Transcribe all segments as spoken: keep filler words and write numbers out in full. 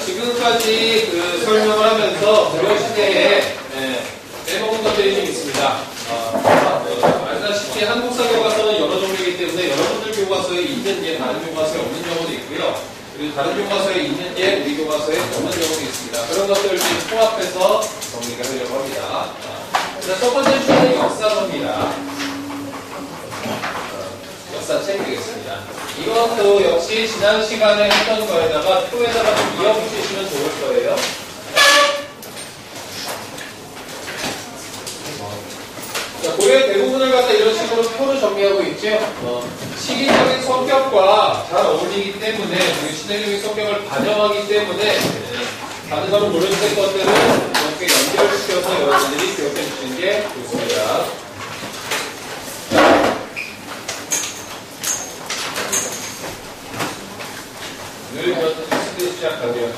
지금까지 그 설명을 하면서 고려시대에 예, 빼먹은 것들이 좀 있습니다. 어, 어, 알다시피 한국사 교과서는 여러 종류이기 때문에 여러분들 교과서에 있는 예, 다른 교과서에 없는 경우도 있고요. 그리고 다른 교과서에 있는 예, 우리 교과서에 없는 경우도 있습니다. 그런 것들을 좀 통합해서 정리를 하려고 합니다. 자, 첫 번째 주제는 역사서입니다. 역사책 되겠습니다. 이것도 역시 지난 시간에 했던 거에다가 표에다가 좀 이어붙이시면 좋을 거예요. 자, 고려의 대부분을 갖다 이런 식으로 표로 정리하고 있죠. 어, 시기적인 성격과 잘 어울리기 때문에 그리고 시대적인 성격을 반영하기 때문에 네, 다른 거는 모르는 것들은 이렇게 연결시켜서 여러분들이 기억해 주시는 게 좋습니다. 늘 이렇게 스피드 시작하고요.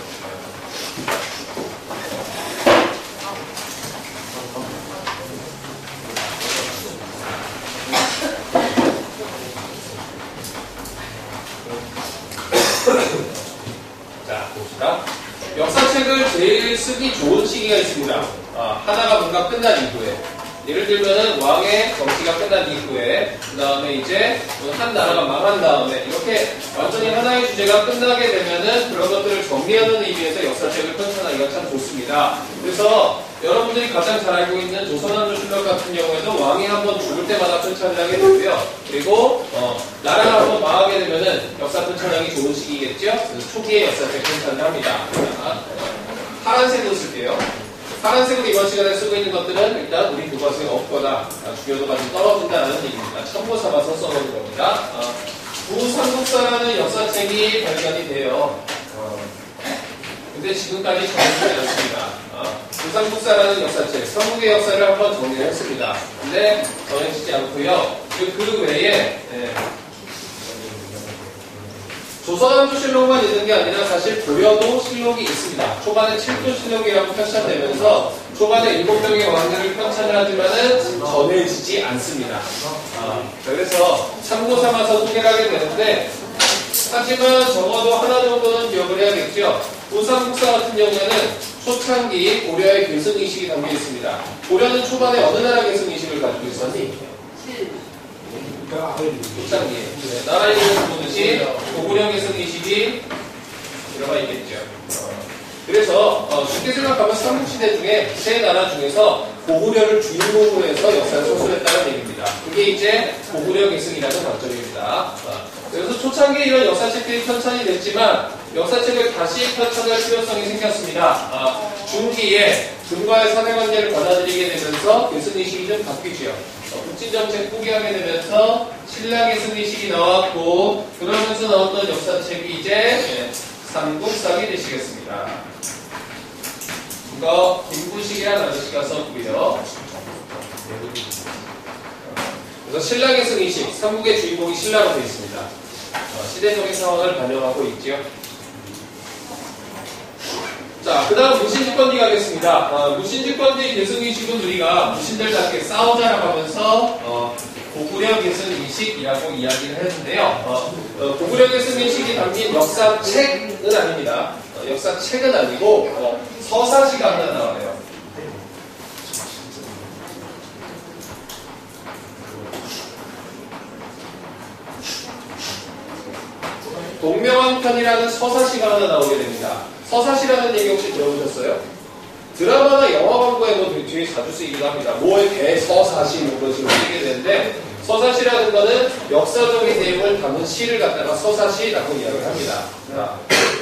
자, 봅시다. 역사책을 제일 쓰기 좋은 시기가 있습니다. 아, 하나가 뭔가 끝난 이후에. 예를 들면은 왕의 정치가 끝난 이후에 그 다음에 이제 한 나라가 망한 다음에 이렇게 완전히 하나의 주제가 끝나게 되면은 그런 것들을 정리하는 의미에서 역사책을 편찬하기가 참 좋습니다. 그래서 여러분들이 가장 잘 알고 있는 조선왕조실록 같은 경우에도 왕이 한번 죽을 때마다 편찬을 하게 되고요. 그리고 어, 나라가 한번 망하게 되면은 역사 편찬하기 좋은 시기겠죠. 그래서 초기에 역사책 편찬을 합니다. 자, 파란색으로 쓸게요. 파란색으로 이번 시간에 쓰고 있는 것들은 일단 우리 교과서에 없거나 중요도가 좀 떨어진다는 얘기입니다. 참고 삼아서 써놓은 겁니다. 어, 부삼국사라는 역사책이 발간이 돼요. 어, 근데 지금까지 정리되지 않습니다. 어, 부삼국사라는 역사책, 삼국의 역사를 한번 정리를 했습니다. 근데 정해지지 않고요. 그, 그 외에 네. 조선왕조실록만 있는 게 아니라 사실 고려도 실록이 있습니다. 초반에 칠도실록이라고 편찬되면서 초반에 일곱 명의 왕들을 편찬을 하지만은 전해지지 않습니다. 아, 그래서 참고 삼아서 소개를 하게 되는데 하지만 적어도 하나 정도는 기억을 해야겠죠. 부삼국사 같은 경우에는 초창기 고려의 계승의식이 담겨 있습니다. 고려는 초반에 어느 나라 계승의식을 가지고 있었니? 초창기에 네, 나라 이름을 보듯이 고구려 계승의식이 들어가 있겠죠. 그래서 어, 쉽게 생각하면 삼국시대 중에 세 나라 중에서 고구려를 주인공으로 해서 역사를 소설했다는 얘기입니다. 그게 이제 고구려 계승이라는 관점입니다. 어, 그래서 초창기에 이런 역사책들이 편찬이 됐지만 역사책을 다시 편찬할 필요성이 생겼습니다. 어, 중기에 중과의 사대관계를 받아들이게 되면서 계승의식이 좀 바뀌죠. 어, 국진정책 포기하게 되면서 신라의 승리식이 나왔고 그러면서 나왔던 역사책이 이제 네, 삼국사기 되시겠습니다. 이거 김구식이라는 아저씨가 썼고요. 그래서 신라의 승리식, 삼국의 주인공이 신라로 되어 있습니다. 어, 시대적인 상황을 반영하고 있죠. 자, 그 다음 무신집권지 가겠습니다. 어, 무신집권지 계승의식은 우리가 무신들답게 싸우자라고 하면서 어, 고구려 계승의식이라고 이야기를 했는데요. 어, 어, 고구려 계승의식이 담긴 역사책은 아닙니다. 어, 역사책은 아니고 어, 서사시가 하나 나와요. 동명왕편이라는 서사시가 하나 나오게 됩니다. 서사시라는 얘기 혹시 들어보셨어요? 드라마나 영화 광고에 뭐 뒤에 자주 쓰이기도 합니다. 뭐의 대서사시 뭐 그런 식으로 쓰이게 되는데 서사시라는 거는 역사적인 내용을 담은 시를 갖다가 서사시라고 이야기를 합니다. 자,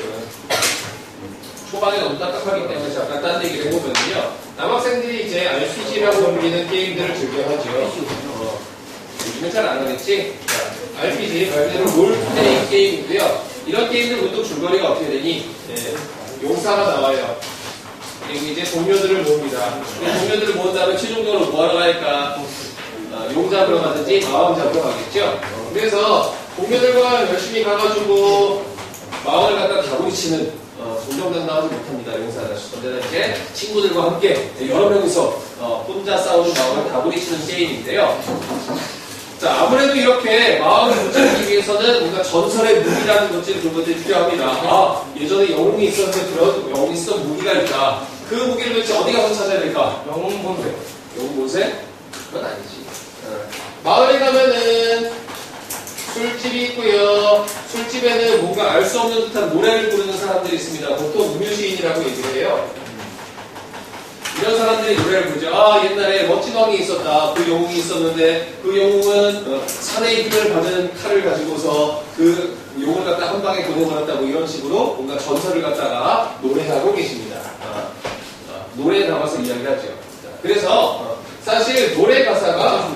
초반에 너무 딱딱하기 때문에 잠깐 딴 얘기를 해보면요. 남학생들이 이제 알피지라고 불리는 게임들을 즐겨하죠. 어, 요즘은 잘 안 하겠지? 자, 알피지, 말 그대로 롤플레잉 게임이고요. 이런 게임들 보통 줄거리가 어떻게 되니? 네, 용사가 나와요. 그리고 이제 동료들을 모읍니다. 동료들을 모은 다음에 최종적으로 뭐 하러 갈까? 어, 용 잡으러 가든지 마왕 잡으러 가겠죠? 어, 그래서 동료들과 열심히 가가지고 마왕을 갖다 다구리치는 어, 정정당당하지 못합니다. 용사는. 언제나 이제 친구들과 함께 여러 명이서 어, 혼자 싸우는 마왕을 다구리치는 게임인데요. 자, 아무래도 이렇게 마왕을 붙잡기 위해서는 뭔가 전설의 무기라는 것들이 그런 것들이 필요합니다. 아, 예전에 영웅이 있었는데 그런 영웅이 쓰던 무기가 있다. 그 무기를 도대체 어디 가서 찾아야 될까? 영웅 본색. 영웅 본색? 그건 아니지. 마을에 가면은 술집이 있고요. 술집에는 뭔가 알 수 없는 듯한 노래를 부르는 사람들이 있습니다. 보통 음유시인이라고 얘기를 해요. 이런 사람들이 노래를 부르죠. 아, 옛날에 멋진 왕이 있었다. 그 영웅이 있었는데 그 영웅은 어, 산의 힘을 받은 칼을 가지고서 그 용을 갖다 한 방에 도내버렸다. 뭐 이런 식으로 뭔가 전설을 갖다가 노래하고 계십니다. 어, 어, 노래에 담아서 이야기하죠. 자, 그래서 어, 사실 노래 가사가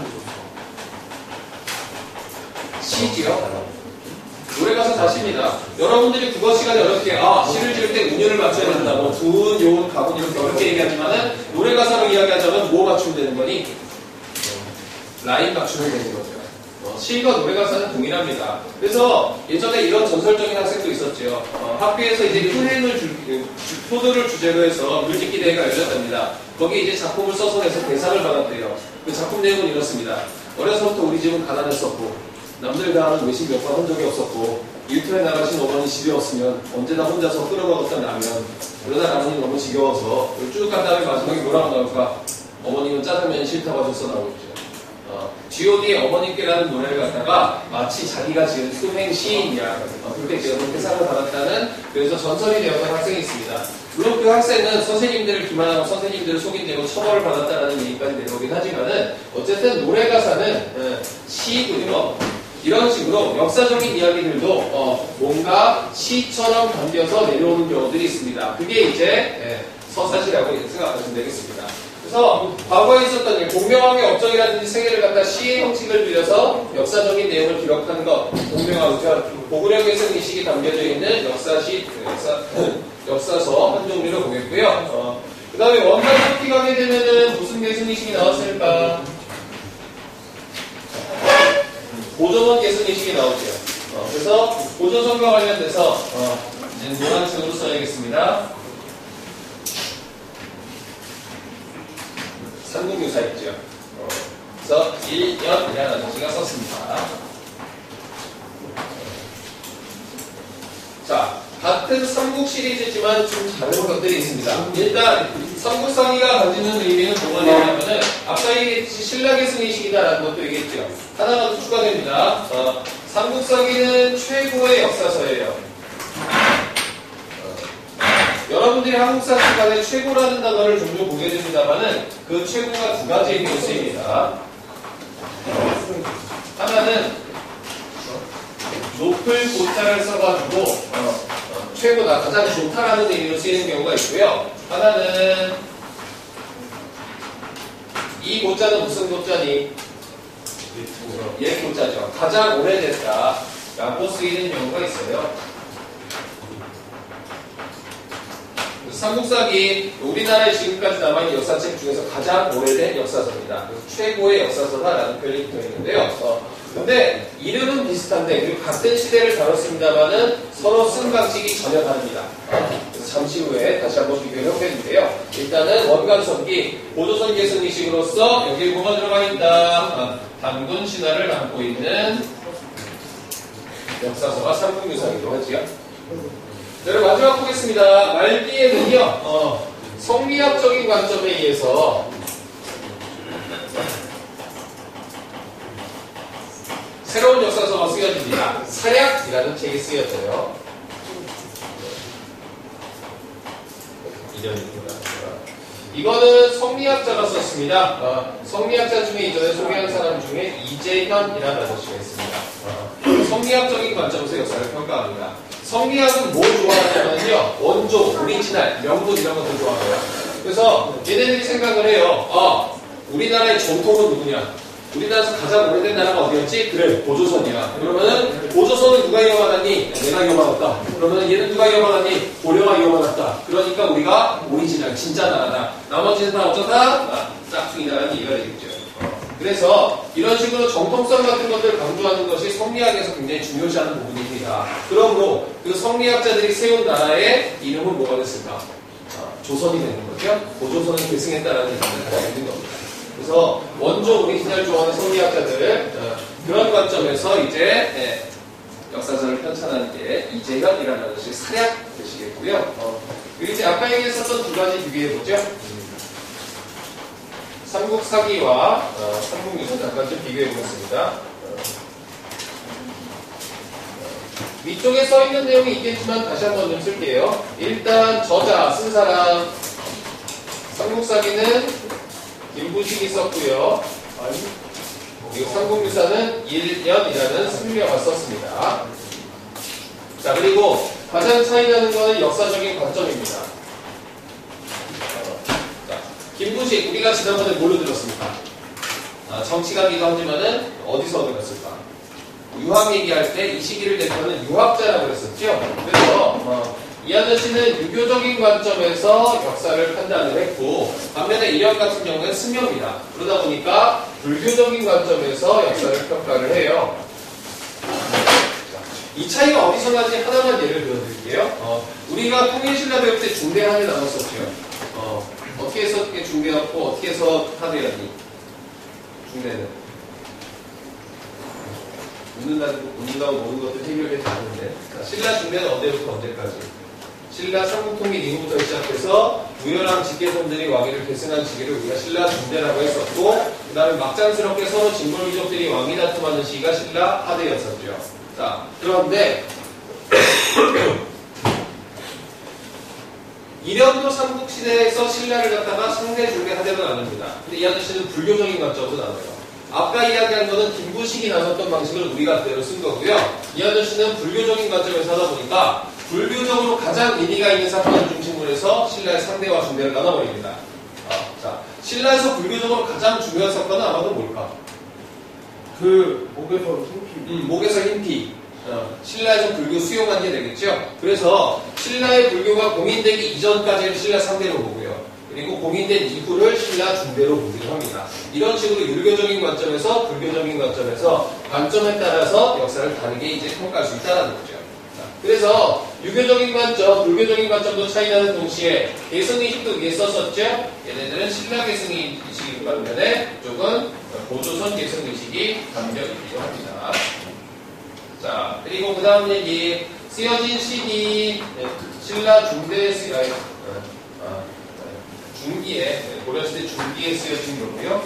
시지요. 노래 가사 다십니다. 여러분들이 국어 시간에 어렵게 아 시를 지을 때 운율을 맞춰야 된다. 뭐 두은, 요은, 가군 이렇게 어렵게 얘기하지만은 노래 가사로 이야기하자면 뭐 맞추면 되는 거니? 라인 맞추면 되는 거죠. 어, 시가 노래 가사는 동일합니다. 그래서 예전에 이런 전설적인 학생도 있었죠. 어, 학교에서 이제 효행을 주, 효도를 주제로 해서 뮤직기 대회가 열렸답니다. 거기에 이제 작품을 써서 내서 대상을 받았대요. 그 작품 내용은 이렇습니다. 어려서부터 우리 집은 가난했었고 남들 다 하는 외식 몇 번 한 적이 없었고 일터에 나가신 어머니 집에 없으면 언제나 혼자서 끓여 먹었던 라면. 그러다 라면이 너무 지겨워서 쭉 간 다음에 마지막에 뭐라고 나올까? 어머님은 짜장면이 싫다고 하셔서 나오겠죠. 어, 지 오 디의 어머님께라는 노래를 갖다가 마치 자기가 지은 수행 시인이야. 어, 그렇게 지어서 대상을 받았다는 그래서 전설이 되었던 학생이 있습니다. 물론 그 학생은 선생님들을 기만하고 선생님들을 속인되고 처벌을 받았다는 얘기까지 내려오긴 하지만은 어쨌든 노래 가사는 에, 시고요. 이런 식으로 역사적인 이야기들도 어, 뭔가 시처럼 담겨서 내려오는 경우들이 있습니다. 그게 이제 예, 서사시라고 생각하시면 되겠습니다. 그래서 과거에 있었던 게 공명왕의 업적이라든지 생애를 갖다 시의 형식을 빌려서 역사적인 내용을 기록하는 것, 공명왕, 고구려의 승리식이 담겨져 있는 역사시, 역사, 역사서 한 종류를 보겠고요. 어, 그 다음에 원가족기 가게 되면은 무슨 계승리식이 나왔을까? 고조선 계승리식이 나오죠. 어, 그래서 고조선과 관련돼서 어, 이제 노란색으로 써야겠습니다. 삼국유사 있죠. 어, 그래서 일연이라는 아저씨가 썼습니다. 자, 같은 삼국 시리즈지만 좀 다른 것들이 있습니다. 일단 삼국사기가 가지는 의미는 뭐가 되냐면은 아까 얘기했듯이 신라의 승리식이다라는 것도 얘기했죠. 하나가 더 추가됩니다. 어, 삼국사기는 최고의 역사서예요. 어, 여러분들이 한국사 시간에 최고라는 단어를 종종 보게 됩니다만은 그 최고가 두 가지 의미로 쓰입니다. 하나는 높을 고자를 써가지고 어, 어, 최고다, 가장 좋다라는 의미로 쓰이는 경우가 있고요. 하나는 이 고자는 무슨 고자니? 옛 고자죠. 가장 오래됐다 라고 쓰이는 경우가 있어요. 삼국사기 우리나라에 지금까지 남아있는 역사책 중에서 가장 오래된 역사서입니다. 그래서 최고의 역사서다라는 표현이 붙어 있는데요. 어, 근데 이름은 비슷한데 그리고 같은 시대를 다뤘습니다만은 서로 쓴 방식이 전혀 다릅니다. 어, 그래서 잠시 후에 다시 한번 비교를 해보겠는데요. 일단은 원간성기 고조선 계승리식으로서 여기에 뭐가 들어가 있다? 어, 단군 신화를 담고 있는 역사서가 삼국유사기로 하지요. 여러분 마지막 보겠습니다. 말기에는요 어, 성리학적인 관점에 의해서 새로운 역사서가 쓰여집니다. 사략이라는 책이 쓰여져요. 이거는 성리학자가 썼습니다. 어, 성리학자 중에 이전에 소개한 사람 중에 이재현이라는 아저씨가 있습니다. 어, 성리학적인 관점에서 역사를 평가합니다. 성리학은 뭐 좋아하냐면요 원조, 오리지널, 명분 이런 것들 좋아해요. 그래서 얘네들이 생각을 해요. 아, 우리나라의 정통은 누구냐? 우리나라에서 가장 오래된 나라가 어디였지? 그래, 고조선이야. 그러면은 고조선은 누가 이어받았니? 내가 이어받았다. 그러면 얘는 누가 이어받았니? 고려가 이어받았다. 그러니까 우리가 오리지널, 진짜 나라다. 나머지는 다 어쩌다? 아, 짝퉁이다라는 얘기가 되겠죠. 그래서 이런 식으로 정통성 같은 것들을 강조하는 것이 성리학에서 굉장히 중요시하는 부분입니다. 그러므로 그 성리학자들이 세운 나라의 이름은 뭐가 됐을까? 아, 조선이 되는 거죠. 고조선을 계승했다라는 얘기를 가지고 있는 겁니다. 그래서 원조 오리지널 좋아하는 성리학자들 어, 그런 관점에서 이제 예, 역사전을 편찬한 게 이재현이라는 아저씨 사략 되시겠고요. 어, 그리고 이제 아까 얘기했었던 두 가지 비교해보죠. 삼국사기와 어, 삼국유사 잠깐 좀 비교해보겠습니다. 어, 위쪽에 써있는 내용이 있겠지만 다시 한번 좀 쓸게요. 일단 저자, 쓴 사람 삼국사기는 김부식이 썼고요. 그리고 삼국유사는 일년이라는 승려가 썼습니다. 자, 그리고 가장 차이나는 것은 역사적인 관점입니다. 자, 김부식, 우리가 지난번에 뭘로 들었습니까? 아, 정치가기도 하지만은 어디서 들었을까? 유학 얘기할 때 이 시기를 대표하는 유학자라고 그랬었죠. 그래서 어, 이 아저씨는 유교적인 관점에서 역사를 판단을 했고, 반면에 이력 같은 경우는 승려입니다. 그러다 보니까 불교적인 관점에서 역사를 평가를 해요. 이 차이가 어디서 나는지 하나만 예를 들어드릴게요. 어, 우리가 통일신라 배울 때 중대한을 나눴었죠. 어, 어떻게 해서 중대였고 어떻게 해서 하대였니? 중대는 웃는다고, 웃는다고 모든 것들 해결되지 않는데, 자, 신라 중대는 언제부터 언제까지? 신라 삼국통일 이후부터 시작해서 우열랑 직계선들이 왕위를 계승한 시기를 우리가 신라 중대라고 했었고, 그 다음에 막장스럽게 서로 진골귀족들이 왕위 다툼하는 시기가 신라 하대였었죠. 자, 그런데 이련도 삼국시대에서 신라를 갖다가 상대 중대 하대로 나눕니다. 근데 이 아저씨는 불교적인 관점으로 나눠요. 아까 이야기한 거는 김부식이 나눴던 방식을 우리가 그대로 쓴 거고요. 이 아저씨는 불교적인 관점에서 하다 보니까 불교적으로 가장 의미가 있는 사건을 중심으로 해서 신라의 상대와 중대를 나눠버립니다. 어, 자, 신라에서 불교적으로 가장 중요한 사건은 아마도 뭘까? 그 목에서 흰피. 음, 목에서 흰피. 어, 신라에서 불교 수용한 게 되겠죠. 그래서 신라의 불교가 공인되기 이전까지는 신라 상대로 보고요. 그리고 공인된 이후를 신라 중대로 보기도 합니다. 이런 식으로 율교적인 관점에서 불교적인 관점에서 관점에 따라서 역사를 다르게 이제 평가할 수 있다는 거죠. 자, 그래서 유교적인 관점, 불교적인 관점도 차이나는 동시에 계승의식도 위에 썼었죠. 얘네들은 신라 계승의식이 반면에 이쪽은 고조선 계승의식이 담겨있기도 합니다. 자, 그리고 그 다음 얘기 쓰여진 시기 신라 중대에 쓰여 아, 중기에, 고려시대 중기에 쓰여진 거고요.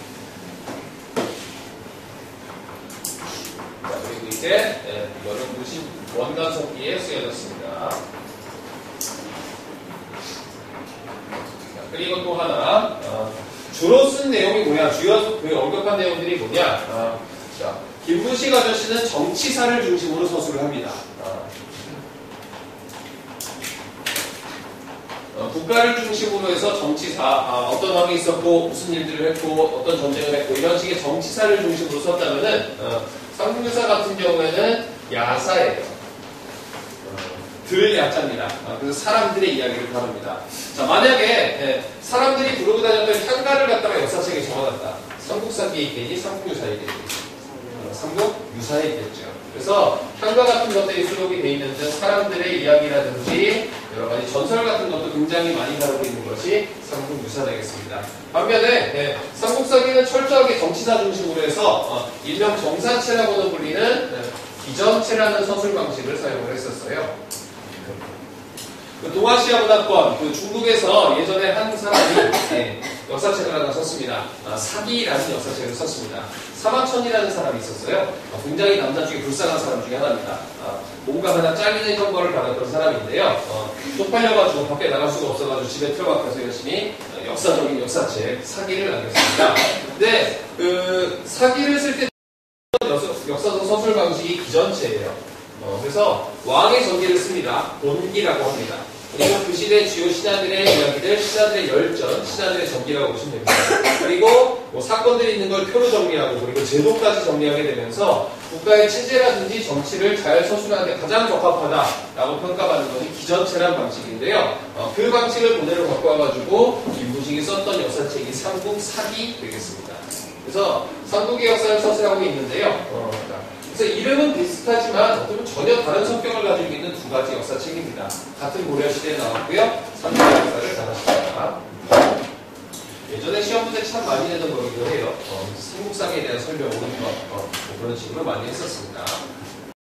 자, 그리고 이제 네, 이거는 무신 원간석기에 쓰여졌습니다. 자, 그리고 또 하나 어, 주로 쓴 내용이 뭐냐, 주요 그 언급한 내용들이 뭐냐. 어, 자, 김부식 아저씨는 정치사를 중심으로 서술을 합니다. 어. 어, 국가를 중심으로 해서 정치사, 아, 어떤 왕이 있었고 무슨 일들을 했고 어떤 전쟁을 했고 이런 식의 정치사를 중심으로 썼다면은 어, 삼국유사 같은 경우에는 야사예요. 어, 들 야자입니다. 어, 그래서 사람들의 이야기를 다룹니다. 자, 만약에 예, 사람들이 부르고 다녔던 향가를 갖다가 역사책에 적어놨다. 삼국사기에 있겠니? 삼국유사에 있겠니? 어, 삼국유사에 있겠죠. 그래서 향가 같은 것들이 수록이 되어 있는 등 사람들의 이야기라든지 여러 가지 전설 같은 것도 굉장히 많이 다루고 있는 것이 삼국유사 되겠습니다. 반면에 네, 삼국사기는 철저하게 정치사 중심으로 해서 어, 일명 정사체라고도 불리는 네, 기전체라는 서술 방식을 사용을 했었어요. 그 동아시아 문화권, 그 중국에서 예전에 한 사람이 네, 역사책을 하나 썼습니다. 아, 사기라는 역사책을 썼습니다. 사마천이라는 사람이 있었어요. 아, 굉장히 남자 중에 불쌍한 사람 중에 하나입니다. 아, 뭔가 하나 잘리는 형벌을 받았던 사람인데요. 어, 쪽팔려가지고 밖에 나갈 수가 없어가지고 집에 틀어박혀서 열심히 역사적인 역사책 사기를 남겼습니다. 근데 그 사기를 쓸 때 역사서 서술 방식이 기전체예요. 어, 그래서 왕의 전기를 씁니다. 본기라고 합니다. 그리고 그 시대 주요 신하들의 이야기들, 신하들의 열전, 신하들의 전기라고 보시면 됩니다. 그리고 뭐 사건들이 있는 걸 표로 정리하고 그리고 제도까지 정리하게 되면서 국가의 체제라든지 정치를 잘 서술하는 데 가장 적합하다라고 평가받는 것이 기전체란 방식인데요. 어, 그 방식을 그대로 갖고 와가지고 김부식이 썼던 역사책이 삼국사기 되겠습니다. 그래서 삼국의 역사를 서술하고 있는데요. 어, 그래서 이름은 비슷하지만 어쩌면 전혀 다른 성격을 가지고 있는 두 가지 역사책입니다. 같은 고려시대에 나왔고요. 삼국의 역사를 다뤘습니다. 예전에 시험 문제 참 많이 내던 거기도 해요. 어, 삼국사기에 대한 설명, 오는 것, 어, 뭐 그런 식으로 많이 했었습니다.